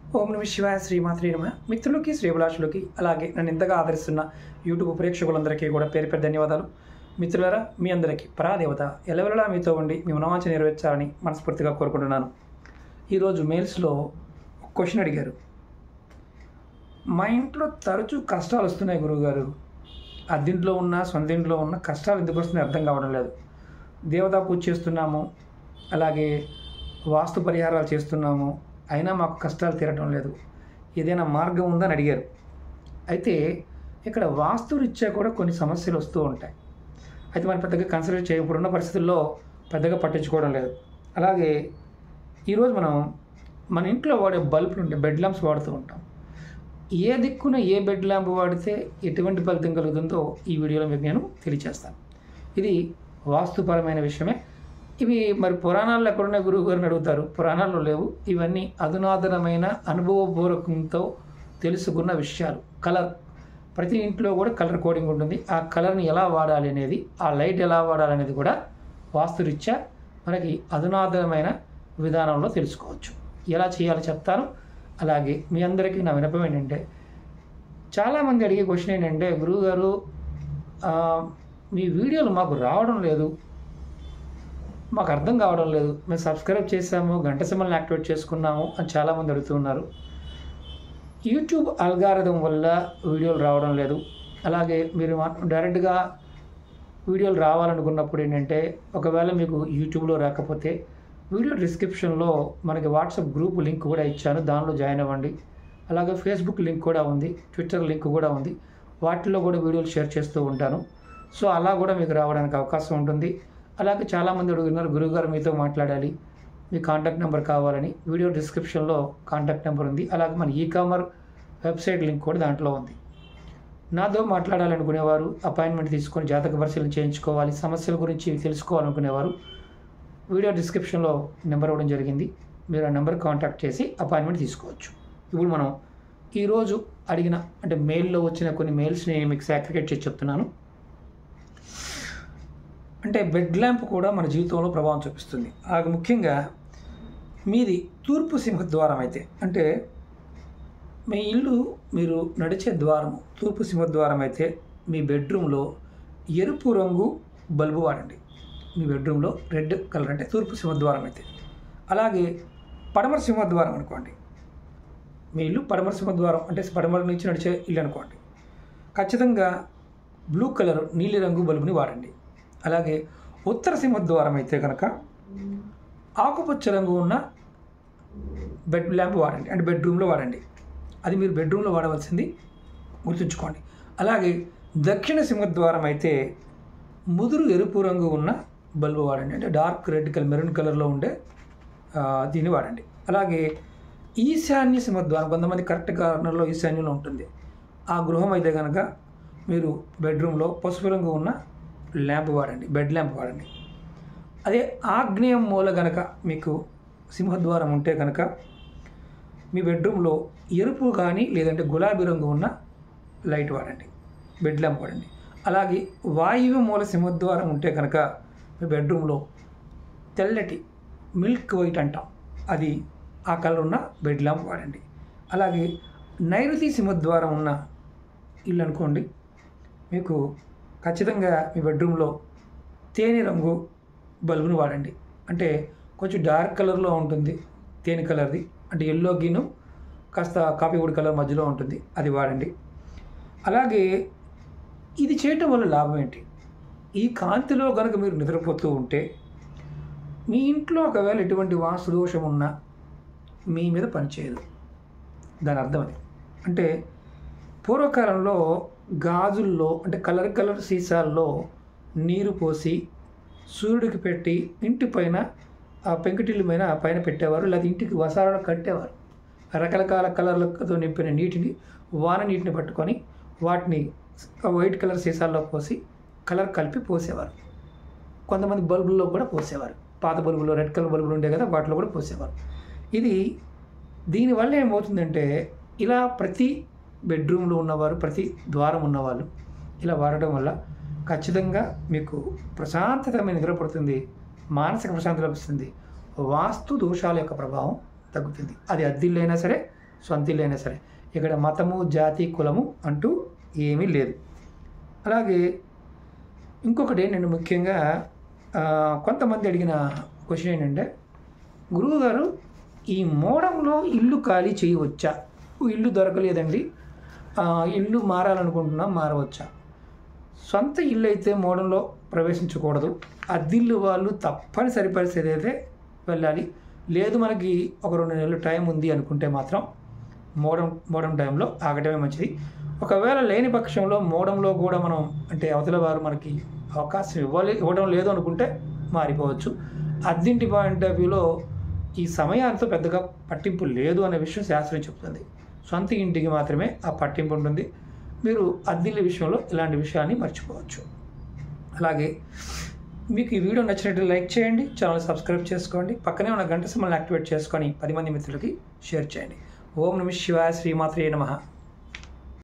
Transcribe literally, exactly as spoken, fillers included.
ఓం నమ శివాయ శ్రీమాత్రే నమః. మిత్రులకి శ్రీభిలాషులకి అలాగే నన్ను ఇంతగా ఆదరిస్తున్న యూట్యూబ్ ప్రేక్షకులందరికీ కూడా పేరు పేరు ధన్యవాదాలు. మిత్రులారా, మీ అందరికీ పరాదేవత ఎల్లవెల్లలా మీతో ఉండి మీ మనవాంఛ నెరవేర్చాలని మనస్ఫూర్తిగా కోరుకుంటున్నాను. ఈరోజు మెయిల్స్లో క్వశ్చన్ అడిగారు. మా ఇంట్లో తరచూ కష్టాలు వస్తున్నాయి గురువుగారు. అద్దింట్లో ఉన్న సొంత ఇంట్లో ఉన్న కష్టాలు ఎందుకు వస్తున్నాయి అర్థం కావడం లేదు. దేవతా పూజ చేస్తున్నాము, అలాగే వాస్తు పరిహారాలు చేస్తున్నాము, అయినా మాకు కష్టాలు తీరటం లేదు. ఏదైనా మార్గం ఉందని అడిగారు. అయితే ఇక్కడ వాస్తురీత్యా కూడా కొన్ని సమస్యలు వస్తూ ఉంటాయి. అయితే మనం పెద్దగా కన్సిడర్ చేయకూడన్న పరిస్థితుల్లో పెద్దగా పట్టించుకోవడం లేదు. అలాగే ఈరోజు మనం మన ఇంట్లో వాడే బల్బులు ఉంటే బెడ్ ల్యాంప్స్ వాడుతూ ఉంటాం. ఏ దిక్కున ఏ బెడ్ ల్యాంప్ వాడితే ఎటువంటి ఫలితం కలుగుతుందో ఈ వీడియోలో మీకు నేను తెలియజేస్తాను. ఇది వాస్తుపరమైన విషయమే. ఇవి మరి పురాణాల్లో ఎక్కడున్న గురువు గారిని అడుగుతారు. పురాణాల్లో లేవు. ఇవన్నీ అధునాతనమైన అనుభవపూర్వకంతో తెలుసుకున్న విషయాలు. కలర్, ప్రతి ఇంట్లో కూడా కలర్ కోడింగ్ ఉంటుంది. ఆ కలర్ని ఎలా వాడాలి అనేది, ఆ లైట్ ఎలా వాడాలి అనేది కూడా వాస్తురీత్యా మనకి అధునాతనమైన విధానంలో తెలుసుకోవచ్చు. ఎలా చేయాలో చెప్తాను. అలాగే మీ అందరికీ నా విన్నపం ఏంటంటే, చాలామంది అడిగే క్వశ్చన్ ఏంటంటే, గురువుగారు మీ వీడియోలు మాకు రావడం లేదు, మాకు అర్థం కావడం లేదు, మేము సబ్స్క్రైబ్ చేసాము, గంట సింబల్ని యాక్టివేట్ చేసుకున్నాము అని చాలామంది అడుగుతున్నారు. యూట్యూబ్ అల్గారిథం వల్ల వీడియోలు రావడం లేదు. అలాగే మీరు డైరెక్ట్గా వీడియోలు రావాలనుకున్నప్పుడు ఏంటంటే, ఒకవేళ మీకు యూట్యూబ్లో రాకపోతే వీడియో డిస్క్రిప్షన్లో మనకి వాట్సాప్ గ్రూప్ లింక్ కూడా ఇచ్చాను, దానిలో జాయిన్ అవ్వండి. అలాగే ఫేస్బుక్ లింక్ కూడా ఉంది, ట్విట్టర్ లింక్ కూడా ఉంది. వాటిల్లో కూడా వీడియోలు షేర్ చేస్తూ ఉంటాను. సో అలా కూడా మీకు రావడానికి అవకాశం ఉంటుంది. అలాగే చాలామంది అడుగుతున్నారు, గురువుగారు మీతో మాట్లాడాలి, మీ కాంటాక్ట్ నెంబర్ కావాలని. వీడియో డిస్క్రిప్షన్లో కాంటాక్ట్ నెంబర్ ఉంది. అలాగే మన ఈ కామర్ వెబ్సైట్ లింక్ కూడా దాంట్లో ఉంది. నాతో మాట్లాడాలనుకునేవారు, అపాయింట్మెంట్ తీసుకొని జాతక పరిశీలన చేయించుకోవాలి, సమస్యల గురించి తెలుసుకోవాలనుకునేవారు వీడియో డిస్క్రిప్షన్లో నెంబర్ ఇవ్వడం జరిగింది. మీరు ఆ నెంబర్ కాంటాక్ట్ చేసి అపాయింట్మెంట్ తీసుకోవచ్చు. ఇప్పుడు మనం ఈరోజు అడిగిన అంటే మెయిల్లో వచ్చిన కొన్ని మెయిల్స్ని మీకు సాక్రికేట్ చేసి చెప్తున్నాను. అంటే బెడ్ ల్యాంప్ కూడా మన జీవితంలో ప్రభావం చూపిస్తుంది. అలాగే ముఖ్యంగా మీది తూర్పు సింహద్వారం అయితే, అంటే మీ ఇల్లు మీరు నడిచే ద్వారం తూర్పు సింహద్వారం అయితే మీ బెడ్రూమ్లో ఎరుపు రంగు బల్బు వాడండి. మీ బెడ్రూమ్లో రెడ్ కలర్ అంటే తూర్పు సింహద్వారం అయితే. అలాగే పడమర సింహద్వారం అనుకోండి, మీ ఇల్లు పడమర సింహద్వారం అంటే పడమర నుంచి నడిచే ఇల్లు అనుకోండి, ఖచ్చితంగా బ్లూ కలర్ నీలిరంగు బల్బుని వాడండి. అలాగే ఉత్తర సింహద్వారం అయితే కనుక ఆకుపచ్చ రంగు ఉన్న బెడ్ ల్యాంప్ వాడండి, అంటే బెడ్రూమ్లో వాడండి. అది మీరు బెడ్రూమ్లో వాడవలసింది గుర్తుంచుకోండి. అలాగే దక్షిణ సింహద్వారం అయితే ముదురు ఎరుపు రంగు ఉన్న బల్బు వాడండి, అంటే డార్క్ రెడ్ కలర్ మెరూన్ కలర్లో ఉండే దీన్ని వాడండి. అలాగే ఈశాన్య సింహద్వారం, కొంతమంది కరెక్ట్ కార్నర్లో ఈశాన్యంలో ఉంటుంది, ఆ గృహం అయితే కనుక మీరు బెడ్రూమ్లో పసుపు రంగు ఉన్న ల్యాంప్ వాడండి, బెడ్ ల్యాంప్ వాడండి. అదే ఆగ్నేయం మూల కనుక మీకు సింహద్వారం ఉంటే కనుక మీ బెడ్రూమ్లో ఎరుపు కానీ లేదంటే గులాబీ రంగు ఉన్న లైట్ వాడండి, బెడ్ ల్యాంప్ వాడండి. అలాగే వాయువ్య మూల సింహద్వారం ఉంటే కనుక మీ బెడ్రూమ్లో తెల్లటి మిల్క్ వైట్ అంటాం, అది ఆ కలర్ ఉన్న బెడ్ ల్యాంప్ వాడండి. అలాగే నైరుతి సింహద్వారం ఉన్న ఇల్లు అనుకోండి, మీకు ఖచ్చితంగా మీ బెడ్రూమ్లో తేనె రంగు బల్బును వాడండి, అంటే కొంచెం డార్క్ కలర్లో ఉంటుంది, తేనె కలర్ది, అంటే ఎల్లో గిను కాస్త కాఫీ వుడ్ కలర్ మధ్యలో ఉంటుంది, అది వాడండి. అలాగే ఇది చేయటం వల్ల లాభం ఏంటి? ఈ కాంతిలో కనుక మీరు నిద్రపోతూ ఉంటే మీ ఇంట్లో ఒకవేళ ఎటువంటి వాస్తు దోషం ఉన్నా మీ మీద పనిచేయదు. దాని అర్థం అది. అంటే పూర్వకాలంలో గాజుల్లో అంటే కలర్ కలర్ సీసాల్లో నీరు పోసి సూర్యుడికి పెట్టి ఇంటి పైన ఆ పెంకుటిల్లు పైన పైన పెట్టేవారు, లేదా ఇంటికి వసారాలు కట్టేవారు. రకరకాల కలర్లతో నింపిన నీటిని, వాన నీటిని పట్టుకొని వాటిని వైట్ కలర్ సీసాల్లో పోసి కలర్ కలిపి పోసేవారు. కొంతమంది బల్బుల్లో కూడా పోసేవారు, పాత బల్బులో రెడ్ కలర్ బల్బులు ఉండే కదా, వాటిలో కూడా పోసేవారు. ఇది దీనివల్ల ఏమవుతుందంటే, ఇలా ప్రతి బెడ్రూమ్లో ఉన్నవారు, ప్రతి ద్వారం ఉన్నవాళ్ళు ఇలా వాడటం వల్ల ఖచ్చితంగా మీకు ప్రశాంతతమైన నిద్ర పడుతుంది, మానసిక ప్రశాంతత లభిస్తుంది, వాస్తు దోషాల యొక్క ప్రభావం తగ్గుతుంది. అది అద్దిల్లైనా సరే, సొంత ఇల్లు అయినా సరే. ఇక్కడ మతము, జాతి, కులము అంటూ ఏమీ లేదు. అలాగే ఇంకొకటి నేను ముఖ్యంగా కొంతమంది అడిగిన క్వశ్చన్ ఏంటంటే, గురువుగారు ఈ మోడంలో ఇల్లు ఖాళీ చేయవచ్చా? ఇల్లు దొరకలేదండి, ఇల్లు మారాలనుకుంటున్నాం, మారవచ్చా? సొంత ఇల్లు అయితే మోడంలో ప్రవేశించకూడదు. అద్దిల్లు వాళ్ళు తప్పనిసరి పరిస్థితి అయితే వెళ్ళాలి. లేదు మనకి ఒక రెండు నెలలు టైం ఉంది అనుకుంటే మాత్రం మోడం మోడం టైంలో ఆగటమే మంచిది. ఒకవేళ లేని పక్షంలో మోడంలో కూడా మనం అంటే అవతల వారు మనకి అవకాశం ఇవ్వాలి ఇవ్వడం లేదు అనుకుంటే మారిపోవచ్చు. అద్దింటి పాయింట్ ఆఫ్ వ్యూలో ఈ సమయాలతో పెద్దగా పట్టింపు లేదు అనే విషయం శాస్త్రం చెప్తుంది. సొంత ఇంటికి మాత్రమే ఆ పట్టింపు ఉంటుంది. మీరు అద్దిల్లి విషయంలో ఇలాంటి విషయాన్ని మర్చిపోవచ్చు. అలాగే మీకు ఈ వీడియో నచ్చినట్టు లైక్ చేయండి, ఛానల్ సబ్స్క్రైబ్ చేసుకోండి, పక్కనే ఉన్న గంట సింబల్ని యాక్టివేట్ చేసుకొని పది మంది మిత్రులకి షేర్ చేయండి. ఓం నమః శివాయ, శ్రీమాత్రే నమః.